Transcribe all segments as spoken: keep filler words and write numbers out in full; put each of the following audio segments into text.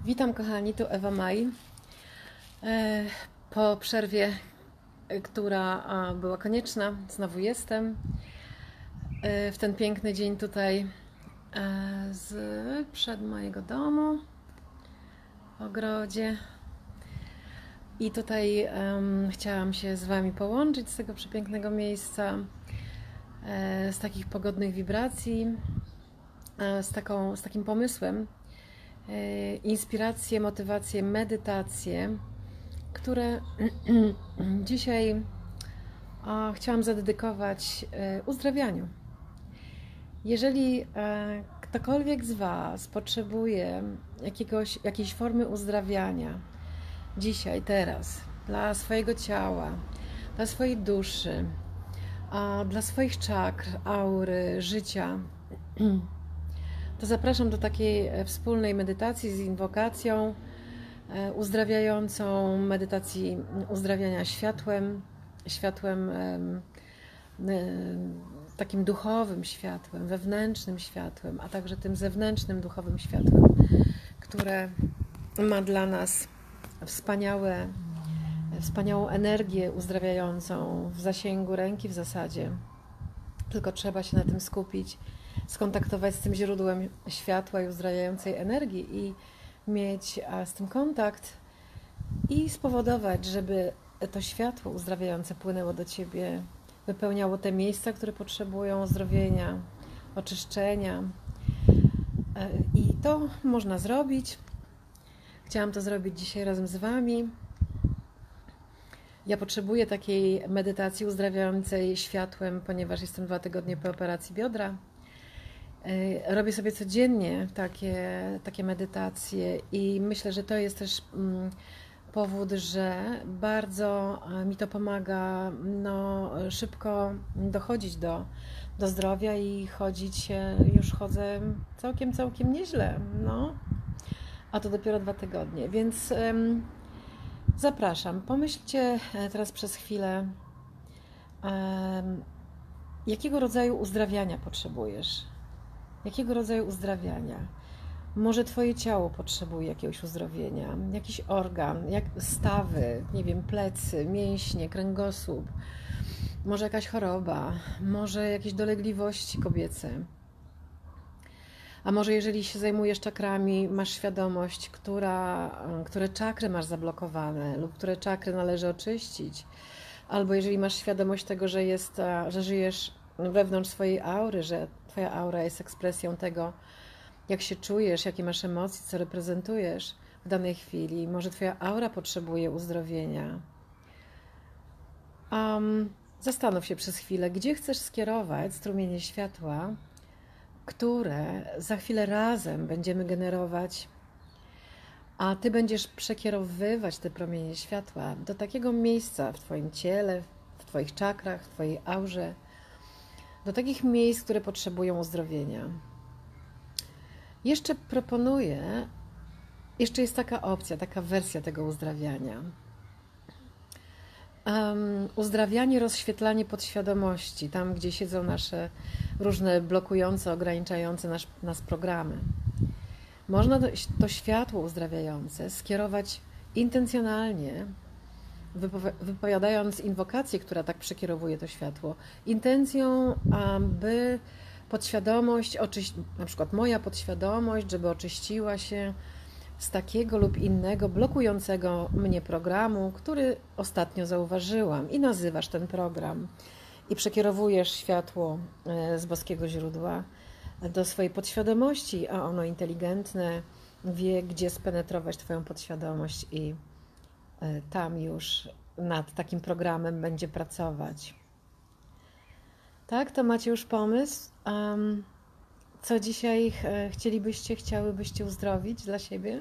Witam kochani, tu Ewa Maj. Po przerwie, która była konieczna, znowu jestem w ten piękny dzień tutaj z przed mojego domu w ogrodzie. I tutaj um, chciałam się z Wami połączyć z tego przepięknego miejsca, e, z takich pogodnych wibracji, e, z, taką, z takim pomysłem, e, inspiracje, motywacje, medytacje, które dzisiaj o, chciałam zadedykować e, uzdrawianiu. Jeżeli e, ktokolwiek z Was potrzebuje jakiegoś, jakiejś formy uzdrawiania, dzisiaj, teraz, dla swojego ciała, dla swojej duszy, a dla swoich czakr, aury, życia, to zapraszam do takiej wspólnej medytacji z inwokacją uzdrawiającą, medytacji uzdrawiania światłem, światłem takim duchowym światłem, wewnętrznym światłem, a także tym zewnętrznym duchowym światłem, które ma dla nas Wspaniałe, wspaniałą energię uzdrawiającą w zasięgu ręki w zasadzie. Tylko trzeba się na tym skupić, skontaktować z tym źródłem światła i uzdrawiającej energii i mieć z tym kontakt i spowodować, żeby to światło uzdrawiające płynęło do Ciebie, wypełniało te miejsca, które potrzebują uzdrowienia, oczyszczenia. I to można zrobić. Chciałam to zrobić dzisiaj razem z Wami. Ja potrzebuję takiej medytacji uzdrawiającej światłem, ponieważ jestem dwa tygodnie po operacji biodra. Robię sobie codziennie takie, takie medytacje i myślę, że to jest też powód, że bardzo mi to pomaga no, szybko dochodzić do, do zdrowia i chodzić, już chodzę całkiem, całkiem nieźle. No. A to dopiero dwa tygodnie, więc um, zapraszam. Pomyślcie teraz przez chwilę, um, jakiego rodzaju uzdrawiania potrzebujesz? Jakiego rodzaju uzdrawiania? Może Twoje ciało potrzebuje jakiegoś uzdrowienia, jakiś organ, jak stawy, nie wiem, plecy, mięśnie, kręgosłup, może jakaś choroba, może jakieś dolegliwości kobiece. A może jeżeli się zajmujesz czakrami, masz świadomość, która, które czakry masz zablokowane lub które czakry należy oczyścić. Albo jeżeli masz świadomość tego, że, jest, że żyjesz wewnątrz swojej aury, że Twoja aura jest ekspresją tego, jak się czujesz, jakie masz emocje, co reprezentujesz w danej chwili. Może Twoja aura potrzebuje uzdrowienia. Um, zastanów się przez chwilę, gdzie chcesz skierować strumienie światła, które za chwilę razem będziemy generować, a Ty będziesz przekierowywać te promienie światła do takiego miejsca w Twoim ciele, w Twoich czakrach, w Twojej aurze, do takich miejsc, które potrzebują uzdrowienia. Jeszcze proponuję, jeszcze jest taka opcja, taka wersja tego uzdrawiania. Um, uzdrawianie, rozświetlanie podświadomości, tam gdzie siedzą nasze różne blokujące, ograniczające nas, nas programy. Można to, to światło uzdrawiające skierować intencjonalnie, wypowiadając inwokację, która tak przekierowuje to światło, intencją, aby podświadomość, na przykład moja podświadomość, żeby oczyściła się z takiego lub innego blokującego mnie programu, który ostatnio zauważyłam, i nazywasz ten program i przekierowujesz światło z boskiego źródła do swojej podświadomości, a ono inteligentne wie, gdzie spenetrować Twoją podświadomość i tam już nad takim programem będzie pracować. Tak, to macie już pomysł? Um, Co dzisiaj chcielibyście, chciałybyście uzdrowić dla siebie?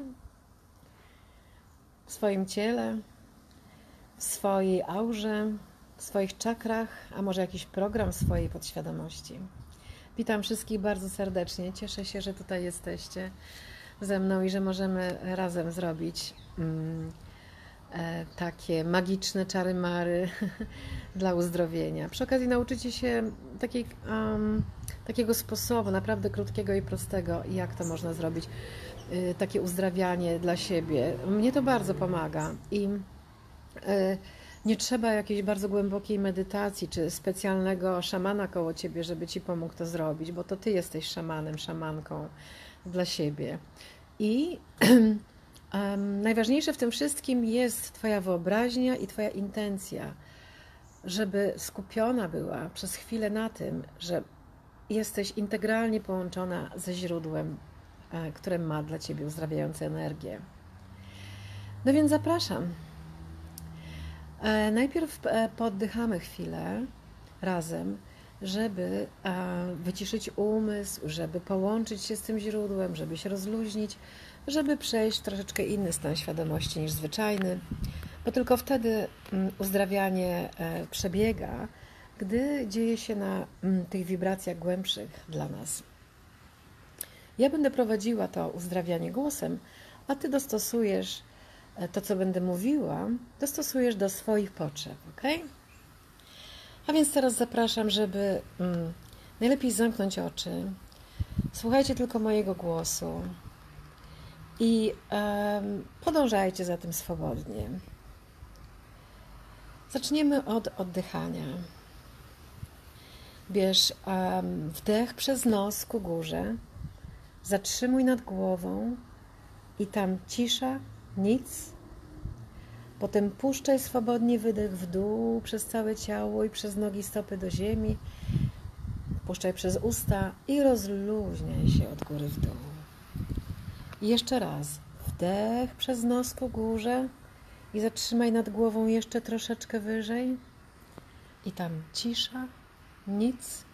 W swoim ciele, w swojej aurze, w swoich czakrach, a może jakiś program swojej podświadomości. Witam wszystkich bardzo serdecznie. Cieszę się, że tutaj jesteście ze mną i że możemy razem zrobić mm, e, takie magiczne czary-mary dla uzdrowienia. Przy okazji nauczycie się takiej um, takiego sposobu, naprawdę krótkiego i prostego, jak to można zrobić, takie uzdrawianie dla siebie. Mnie to bardzo pomaga i nie trzeba jakiejś bardzo głębokiej medytacji, czy specjalnego szamana koło ciebie, żeby ci pomógł to zrobić, bo to ty jesteś szamanem, szamanką dla siebie. I um, najważniejsze w tym wszystkim jest twoja wyobraźnia i twoja intencja, żeby skupiona była przez chwilę na tym, że jesteś integralnie połączona ze źródłem, które ma dla ciebie uzdrawiające energię. No więc zapraszam. Najpierw poddychamy chwilę razem, żeby wyciszyć umysł, żeby połączyć się z tym źródłem, żeby się rozluźnić, żeby przejść w troszeczkę inny stan świadomości niż zwyczajny, bo tylko wtedy uzdrawianie przebiega, gdy dzieje się na tych wibracjach głębszych dla nas. Ja będę prowadziła to uzdrawianie głosem, a ty dostosujesz to, co będę mówiła, dostosujesz do swoich potrzeb, ok? A więc teraz zapraszam, żeby mm, najlepiej zamknąć oczy. Słuchajcie tylko mojego głosu i um, podążajcie za tym swobodnie. Zaczniemy od oddychania. Bierz um, wdech przez nos ku górze, zatrzymuj nad głową i tam cisza, nic. Potem puszczaj swobodnie wydech w dół przez całe ciało i przez nogi, stopy do ziemi. Puszczaj przez usta i rozluźniaj się od góry w dół. I jeszcze raz. Wdech przez nos ku górze i zatrzymaj nad głową jeszcze troszeczkę wyżej. I tam cisza, nic.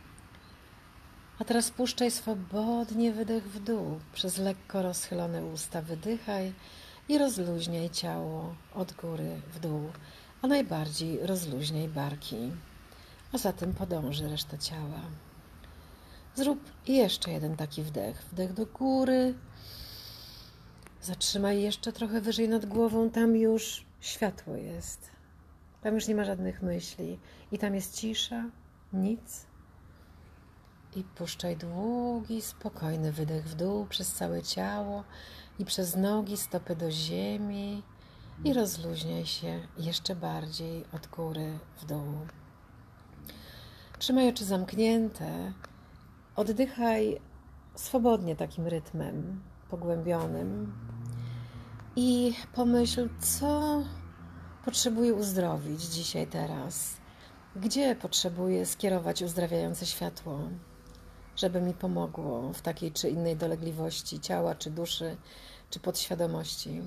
A teraz puszczaj swobodnie wydech w dół. Przez lekko rozchylone usta wydychaj i rozluźniaj ciało od góry w dół, a najbardziej rozluźniaj barki. A za tym podąży reszta ciała. Zrób jeszcze jeden taki wdech. Wdech do góry. Zatrzymaj jeszcze trochę wyżej nad głową. Tam już światło jest. Tam już nie ma żadnych myśli. I tam jest cisza, nic. I puszczaj długi, spokojny wydech w dół przez całe ciało i przez nogi, stopy do ziemi i rozluźniaj się jeszcze bardziej od góry w dół. Trzymaj oczy zamknięte, oddychaj swobodnie takim rytmem pogłębionym i pomyśl, co potrzebuję uzdrowić dzisiaj, teraz. Gdzie potrzebuję skierować uzdrawiające światło, żeby mi pomogło w takiej czy innej dolegliwości ciała, czy duszy, czy podświadomości.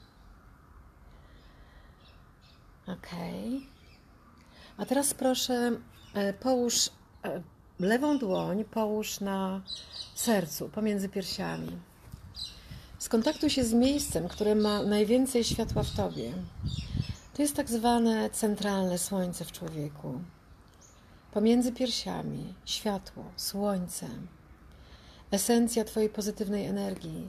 Ok. A teraz proszę, połóż lewą dłoń, połóż na sercu, pomiędzy piersiami. Skontaktuj się z miejscem, które ma najwięcej światła w tobie. To jest tak zwane centralne słońce w człowieku. Pomiędzy piersiami światło, słońce, esencja twojej pozytywnej energii.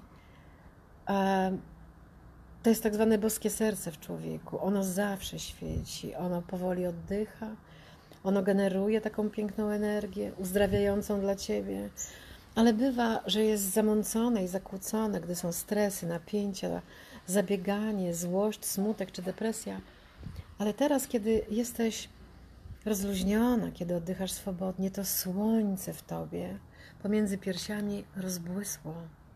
To jest tak zwane boskie serce w człowieku. Ono zawsze świeci, ono powoli oddycha, ono generuje taką piękną energię, uzdrawiającą dla ciebie. Ale bywa, że jest zamącone i zakłócone, gdy są stresy, napięcia, zabieganie, złość, smutek czy depresja. Ale teraz, kiedy jesteś rozluźniona, kiedy oddychasz swobodnie, to słońce w tobie pomiędzy piersiami rozbłysło.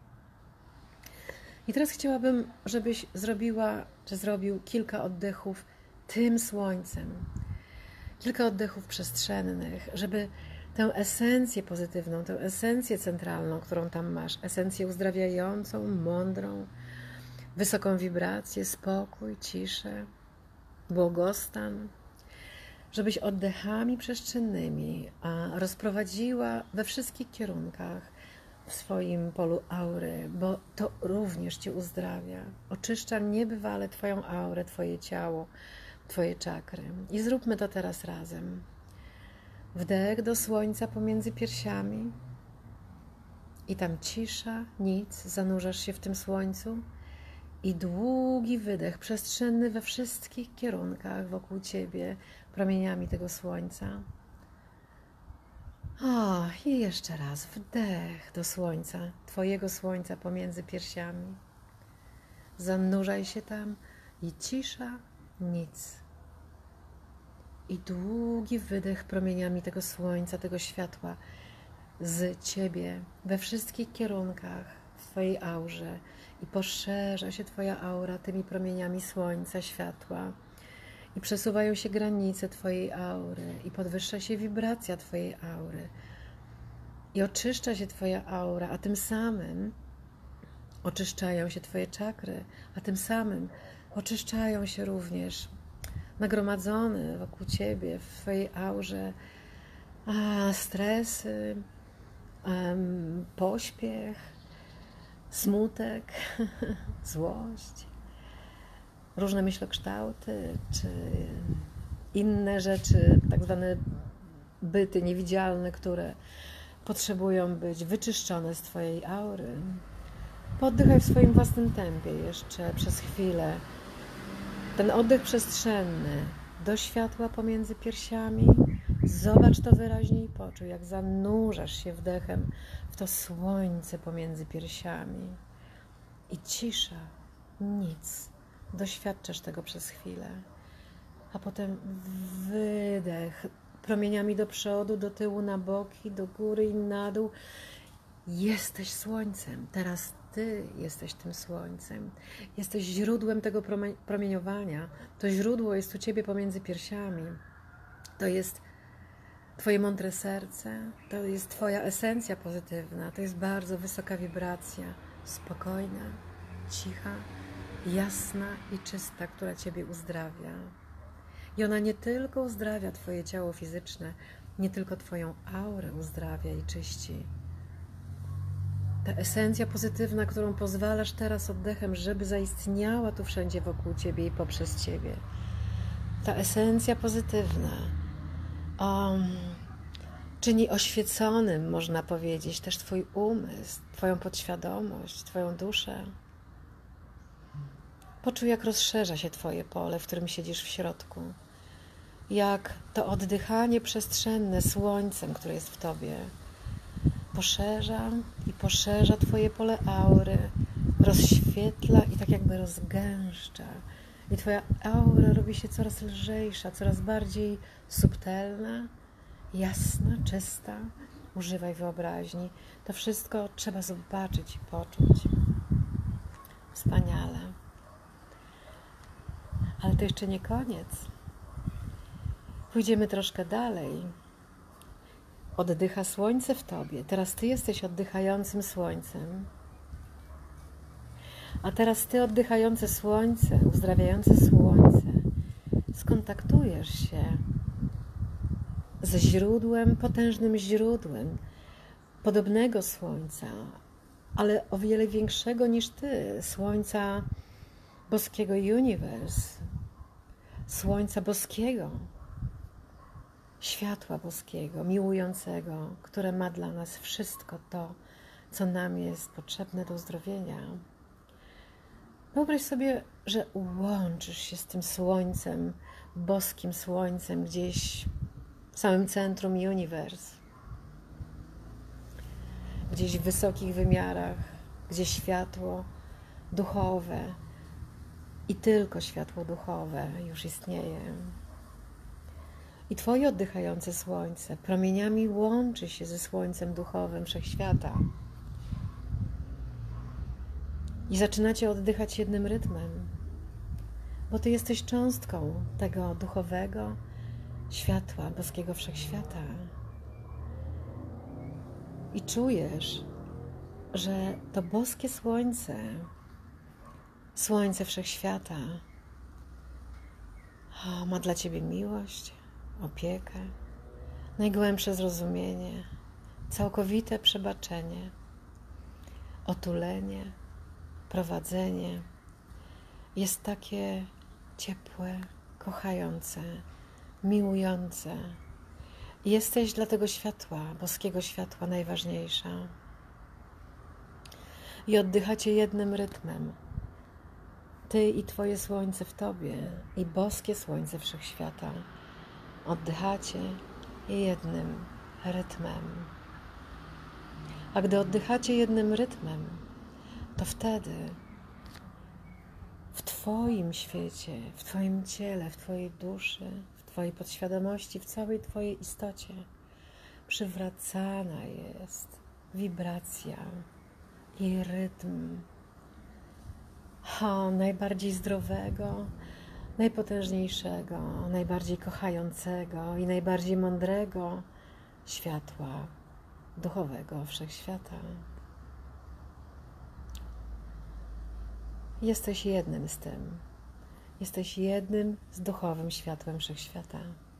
I teraz chciałabym, żebyś zrobiła, czy zrobił kilka oddechów tym słońcem. Kilka oddechów przestrzennych, żeby tę esencję pozytywną, tę esencję centralną, którą tam masz, esencję uzdrawiającą, mądrą, wysoką wibrację, spokój, ciszę, błogostan, żebyś oddechami przestrzennymi rozprowadziła we wszystkich kierunkach w swoim polu aury, bo to również cię uzdrawia. Oczyszcza niebywale twoją aurę, twoje ciało, twoje czakry. I zróbmy to teraz razem. Wdech do słońca pomiędzy piersiami i tam cisza, nic, zanurzasz się w tym słońcu i długi wydech przestrzenny we wszystkich kierunkach wokół ciebie promieniami tego słońca. O, i jeszcze raz wdech do słońca, Twojego słońca pomiędzy piersiami. Zanurzaj się tam i cisza, nic. I długi wydech promieniami tego słońca, tego światła z Ciebie we wszystkich kierunkach w Twojej aurze i poszerza się Twoja aura tymi promieniami słońca, światła i przesuwają się granice Twojej aury i podwyższa się wibracja Twojej aury i oczyszcza się Twoja aura, a tym samym oczyszczają się Twoje czakry, a tym samym oczyszczają się również nagromadzone wokół Ciebie w Twojej aurze a, stresy, um, pośpiech, smutek, złość, różne myślokształty, czy inne rzeczy, tak zwane byty niewidzialne, które potrzebują być wyczyszczone z Twojej aury. Poddychaj w swoim własnym tempie jeszcze przez chwilę. Ten oddech przestrzenny do światła pomiędzy piersiami. Zobacz to wyraźnie i poczuj, jak zanurzasz się wdechem w to słońce pomiędzy piersiami. I cisza, nic. Doświadczasz tego przez chwilę. A potem wydech promieniami do przodu, do tyłu, na boki, do góry i na dół. Jesteś słońcem. Teraz Ty jesteś tym słońcem. Jesteś źródłem tego promieniowania. To źródło jest u Ciebie pomiędzy piersiami. To jest Twoje mądre serce. To jest Twoja esencja pozytywna. To jest bardzo wysoka wibracja. Spokojna, cicha, jasna i czysta, która Ciebie uzdrawia. I ona nie tylko uzdrawia Twoje ciało fizyczne, nie tylko Twoją aurę uzdrawia i czyści. Ta esencja pozytywna, którą pozwalasz teraz oddechem, żeby zaistniała tu wszędzie wokół Ciebie i poprzez Ciebie. Ta esencja pozytywna um, czyni oświeconym, można powiedzieć, też Twój umysł, Twoją podświadomość, Twoją duszę. Poczuj, jak rozszerza się Twoje pole, w którym siedzisz w środku. Jak to oddychanie przestrzenne słońcem, które jest w Tobie, poszerza i poszerza Twoje pole aury, rozświetla i tak jakby rozgęszcza. I Twoja aura robi się coraz lżejsza, coraz bardziej subtelna, jasna, czysta. Używaj wyobraźni. To wszystko trzeba zobaczyć i poczuć. Wspaniale. Ale to jeszcze nie koniec. Pójdziemy troszkę dalej. Oddycha słońce w Tobie. Teraz Ty jesteś oddychającym słońcem. A teraz Ty, oddychające słońce, uzdrawiające słońce, skontaktujesz się ze źródłem, potężnym źródłem podobnego słońca, ale o wiele większego niż Ty, słońca boskiego universe, słońca boskiego, światła boskiego, miłującego, które ma dla nas wszystko to, co nam jest potrzebne do uzdrowienia. Wyobraź sobie, że łączysz się z tym słońcem, boskim słońcem gdzieś w samym centrum universe, gdzieś w wysokich wymiarach, gdzie światło duchowe i tylko światło duchowe już istnieje. I Twoje oddychające słońce promieniami łączy się ze słońcem duchowym wszechświata. I zaczynacie oddychać jednym rytmem, bo Ty jesteś cząstką tego duchowego światła boskiego wszechświata. I czujesz, że to boskie słońce, słońce wszechświata, ma dla Ciebie miłość, opiekę, najgłębsze zrozumienie, całkowite przebaczenie, otulenie, prowadzenie. Jest takie ciepłe, kochające, miłujące. Jesteś dla tego światła, boskiego światła najważniejsza. I oddychacie jednym rytmem. Ty i Twoje słońce w Tobie i boskie słońce wszechświata. Oddychacie jednym rytmem. A gdy oddychacie jednym rytmem, to wtedy w Twoim świecie, w Twoim ciele, w Twojej duszy, w Twojej podświadomości, w całej Twojej istocie przywracana jest wibracja i rytm o, najbardziej zdrowego, najpotężniejszego, najbardziej kochającego i najbardziej mądrego światła duchowego wszechświata. Jesteś jednym z tym. Jesteś jednym z duchowym światłem wszechświata.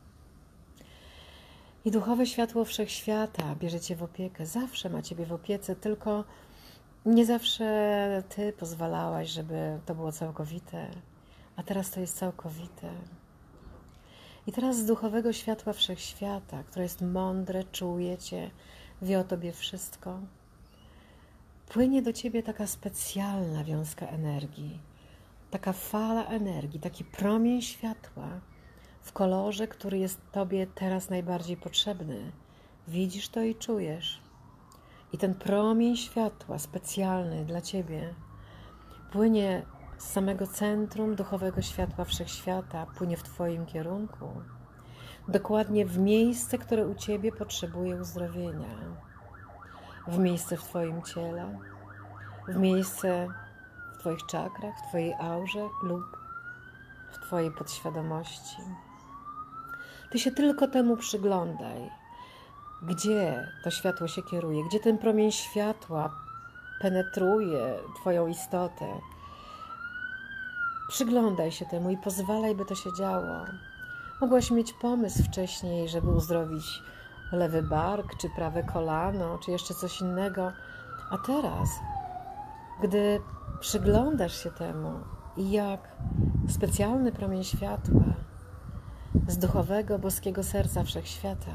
I duchowe światło wszechświata bierze Cię w opiekę. Zawsze ma Ciebie w opiece, tylko nie zawsze Ty pozwalałaś, żeby to było całkowite, a teraz to jest całkowite. I teraz z duchowego światła wszechświata, które jest mądre, czuje Cię, wie o Tobie wszystko, płynie do Ciebie taka specjalna wiązka energii, taka fala energii, taki promień światła w kolorze, który jest Tobie teraz najbardziej potrzebny. Widzisz to i czujesz. I ten promień światła specjalny dla Ciebie płynie z samego centrum duchowego światła wszechświata, płynie w Twoim kierunku, dokładnie w miejsce, które u Ciebie potrzebuje uzdrowienia, w miejsce w Twoim ciele, w miejsce w Twoich czakrach, w Twojej aurze lub w Twojej podświadomości. Ty się tylko temu przyglądaj, gdzie to światło się kieruje, gdzie ten promień światła penetruje Twoją istotę. Przyglądaj się temu i pozwalaj, by to się działo. Mogłaś mieć pomysł wcześniej, żeby uzdrowić lewy bark, czy prawe kolano, czy jeszcze coś innego, a teraz, gdy przyglądasz się temu i jak specjalny promień światła z duchowego, boskiego serca wszechświata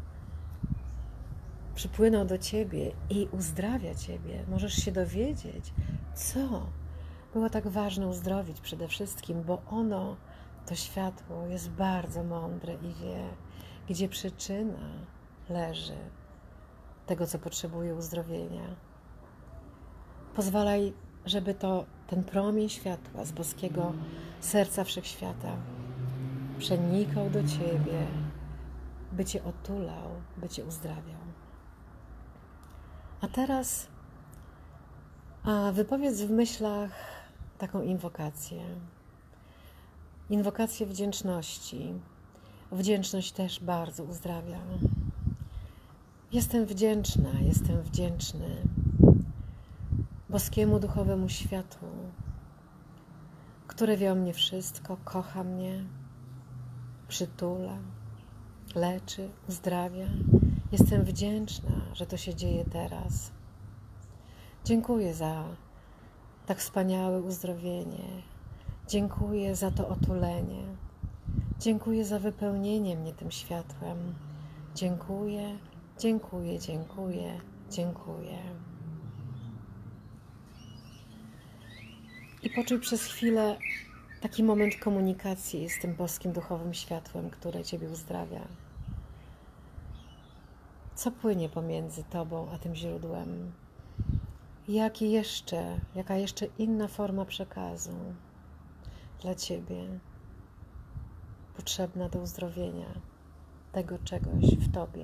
przypłynął do Ciebie i uzdrawia Ciebie, możesz się dowiedzieć, co było tak ważne uzdrowić przede wszystkim, bo ono, to światło, jest bardzo mądre i wie, gdzie przyczyna leży tego, co potrzebuje uzdrowienia. Pozwalaj, żeby to ten promień światła z boskiego serca wszechświata przenikał do Ciebie, by Cię otulał, by Cię uzdrawiał. A teraz a wypowiedz w myślach taką inwokację. Inwokację wdzięczności. Wdzięczność też bardzo uzdrawia. Jestem wdzięczna, jestem wdzięczny boskiemu duchowemu światłu, które wie o mnie wszystko, kocha mnie, przytula, leczy, uzdrawia. Jestem wdzięczna, że to się dzieje teraz. Dziękuję za tak wspaniałe uzdrowienie. Dziękuję za to otulenie. Dziękuję za wypełnienie mnie tym światłem. Dziękuję, dziękuję, dziękuję, dziękuję. I poczuj przez chwilę taki moment komunikacji z tym boskim duchowym światłem, które Ciebie uzdrawia. Co płynie pomiędzy Tobą a tym źródłem? Jaki jeszcze, jaka jeszcze inna forma przekazu dla Ciebie potrzebna do uzdrowienia tego czegoś w Tobie?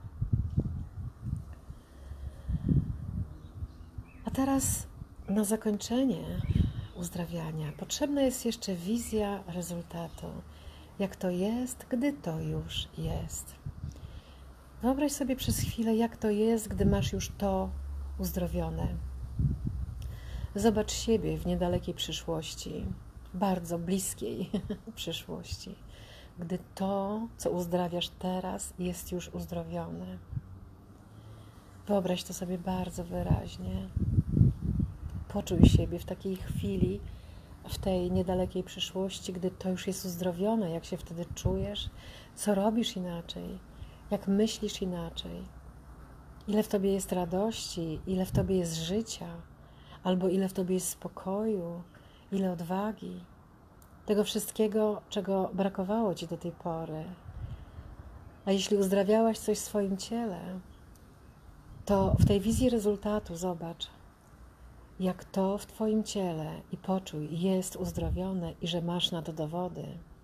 A teraz na zakończenie uzdrawiania potrzebna jest jeszcze wizja rezultatu. Jak to jest, gdy to już jest. Wyobraź sobie przez chwilę, jak to jest, gdy masz już to uzdrowione. Zobacz siebie w niedalekiej przyszłości, bardzo bliskiej przyszłości, gdy to, co uzdrawiasz teraz, jest już uzdrowione. Wyobraź to sobie bardzo wyraźnie. Poczuj siebie w takiej chwili, w tej niedalekiej przyszłości, gdy to już jest uzdrowione, jak się wtedy czujesz, co robisz inaczej, jak myślisz inaczej, ile w Tobie jest radości, ile w Tobie jest życia, albo ile w Tobie jest spokoju, ile odwagi, tego wszystkiego, czego brakowało Ci do tej pory. A jeśli uzdrawiałaś coś w swoim ciele, to w tej wizji rezultatu zobacz, jak to w Twoim ciele i poczuj, jest uzdrowione i że masz na to dowody.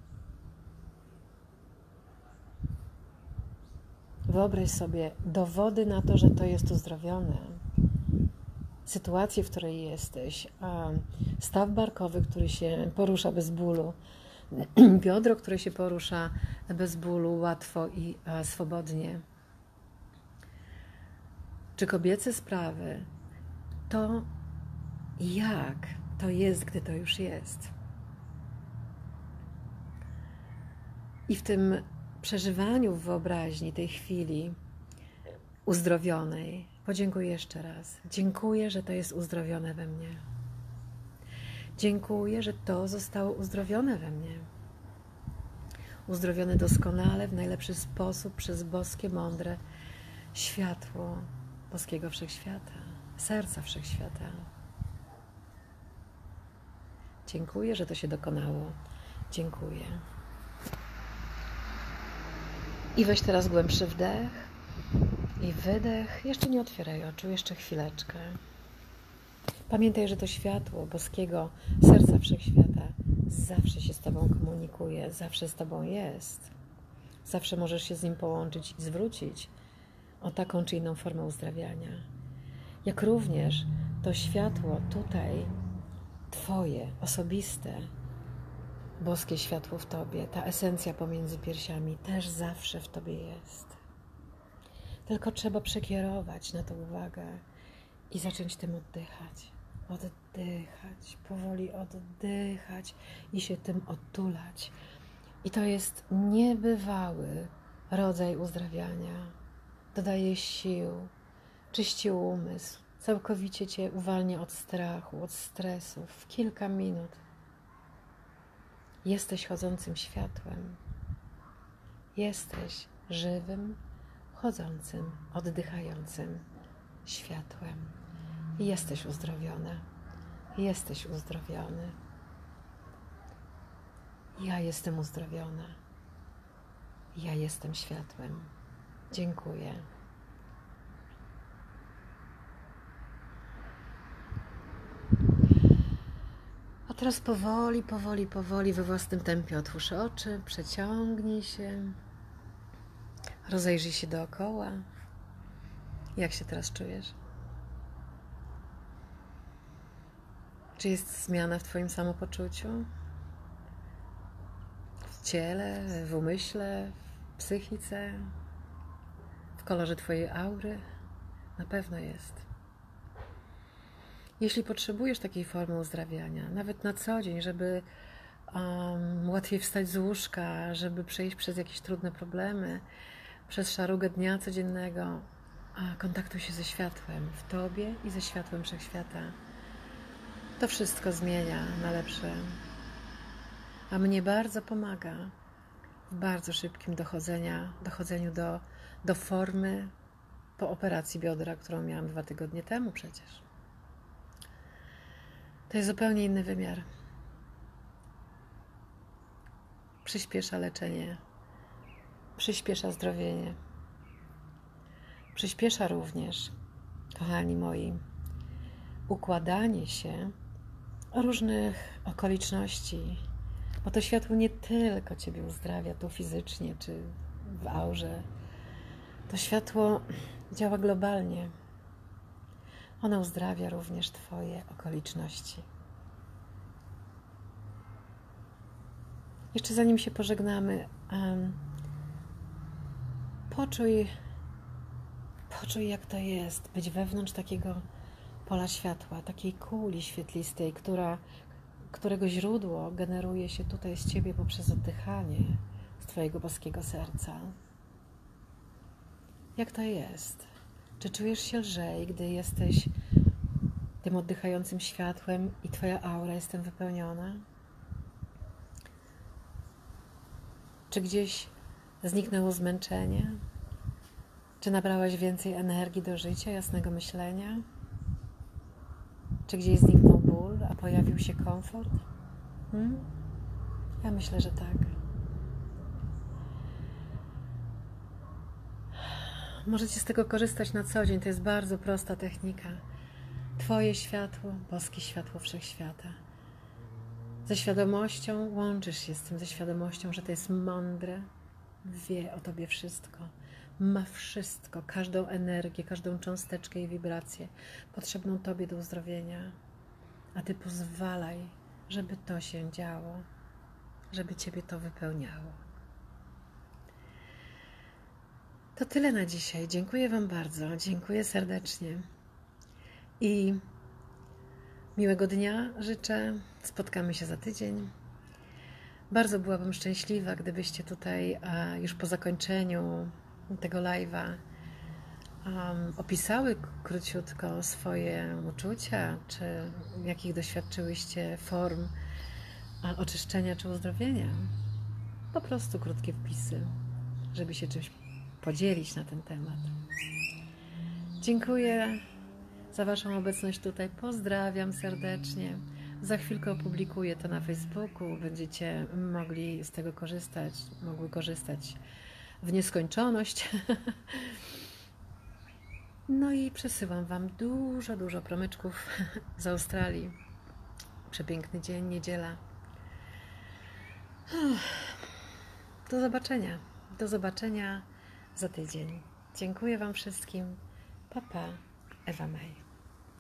Wyobraź sobie dowody na to, że to jest uzdrowione. Sytuację, w której jesteś, staw barkowy, który się porusza bez bólu, biodro, które się porusza bez bólu, łatwo i swobodnie. Czy kobiece sprawy, to jak to jest, gdy to już jest. I w tym przeżywaniu w wyobraźni tej chwili uzdrowionej, podziękuję jeszcze raz. Dziękuję, że to jest uzdrowione we mnie. Dziękuję, że to zostało uzdrowione we mnie. Uzdrowione doskonale, w najlepszy sposób przez boskie, mądre światło boskiego wszechświata, serca wszechświata. Dziękuję, że to się dokonało. Dziękuję. I weź teraz głębszy wdech i wydech. Jeszcze nie otwieraj oczu, jeszcze chwileczkę. Pamiętaj, że to światło boskiego serca wszechświata zawsze się z Tobą komunikuje, zawsze z Tobą jest. Zawsze możesz się z nim połączyć i zwrócić o taką czy inną formę uzdrawiania. Jak również to światło tutaj, Twoje, osobiste, boskie światło w Tobie, ta esencja pomiędzy piersiami też zawsze w Tobie jest. Tylko trzeba przekierować na to uwagę i zacząć tym oddychać. Oddychać, powoli oddychać i się tym otulać. I to jest niebywały rodzaj uzdrawiania. Dodaje sił, czyści umysł, całkowicie Cię uwalnia od strachu, od stresu w kilka minut. Jesteś chodzącym światłem. Jesteś żywym, chodzącym, oddychającym światłem. I jesteś uzdrowiona. Jesteś uzdrowiony. Ja jestem uzdrowiona. Ja jestem światłem. Dziękuję. A teraz powoli, powoli, powoli we własnym tempie otwórz oczy, przeciągnij się, rozejrzyj się dookoła. Jak się teraz czujesz? Czy jest zmiana w Twoim samopoczuciu? W ciele, w umyśle, w psychice, w kolorze Twojej aury? Na pewno jest. Jeśli potrzebujesz takiej formy uzdrawiania, nawet na co dzień, żeby um, łatwiej wstać z łóżka, żeby przejść przez jakieś trudne problemy, przez szarugę dnia codziennego, a kontaktuj się ze światłem w Tobie i ze światłem wszechświata. To wszystko zmienia na lepsze. A mnie bardzo pomaga w bardzo szybkim dochodzenia, dochodzeniu do, do formy po operacji biodra, którą miałam dwa tygodnie temu przecież. To jest zupełnie inny wymiar. Przyspiesza leczenie, przyspiesza zdrowienie. Przyspiesza również, kochani moi, układanie się różnych okoliczności, bo to światło nie tylko Ciebie uzdrawia tu fizycznie czy w aurze. To światło działa globalnie. Ono uzdrawia również Twoje okoliczności. Jeszcze zanim się pożegnamy, um, poczuj, poczuj jak to jest być wewnątrz takiego pola światła, takiej kuli świetlistej, która, którego źródło generuje się tutaj z Ciebie poprzez oddychanie z Twojego boskiego serca. Jak to jest? Czy czujesz się lżej, gdy jesteś tym oddychającym światłem i Twoja aura jest tym wypełniona? Czy gdzieś zniknęło zmęczenie? Czy nabrałaś więcej energii do życia, jasnego myślenia? Czy gdzieś zniknął ból, a pojawił się komfort? Hmm? Ja myślę, że tak. możecie z tego korzystać na co dzień. To jest bardzo prosta technika. Twoje światło, boskie światło wszechświata. Ze świadomością łączysz się z tym, ze świadomością, że to jest mądre, wie o Tobie wszystko, ma wszystko, każdą energię, każdą cząsteczkę i wibrację potrzebną Tobie do uzdrowienia. A Ty pozwalaj, żeby to się działo, żeby Ciebie to wypełniało. To tyle na dzisiaj. Dziękuję Wam bardzo, dziękuję serdecznie i miłego dnia życzę. Spotkamy się za tydzień. Bardzo byłabym szczęśliwa, gdybyście tutaj już po zakończeniu tego live'a um, opisały króciutko swoje uczucia, czy jakich doświadczyłyście form oczyszczenia czy uzdrowienia. Po prostu krótkie wpisy, żeby się czymś podzielić na ten temat. Dziękuję za Waszą obecność tutaj. Pozdrawiam serdecznie. Za chwilkę opublikuję to na Facebooku. Będziecie mogli z tego korzystać, mogły korzystać w nieskończoność. No i przesyłam Wam dużo, dużo promyczków z Australii. Przepiękny dzień, niedziela. Do zobaczenia. Do zobaczenia za tydzień. Dziękuję Wam wszystkim. Pa, pa. Ewa Maj.